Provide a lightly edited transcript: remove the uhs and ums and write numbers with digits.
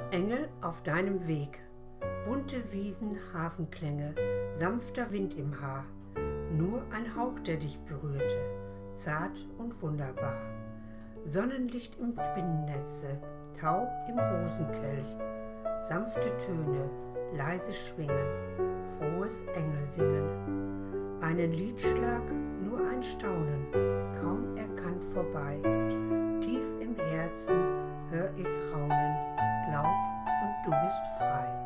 Engel auf deinem Weg, bunte Wiesen, Hafenklänge, sanfter Wind im Haar, nur ein Hauch, der dich berührte, zart und wunderbar. Sonnenlicht im Spinnennetze, Tau im Rosenkelch, sanfte Töne, leise schwingen, frohes Engelsingen. Einen Liedschlag, nur ein Staunen, kaum erkannt vorbei. Tief im Herzen hör ich's raunen, glaub und du bist frei.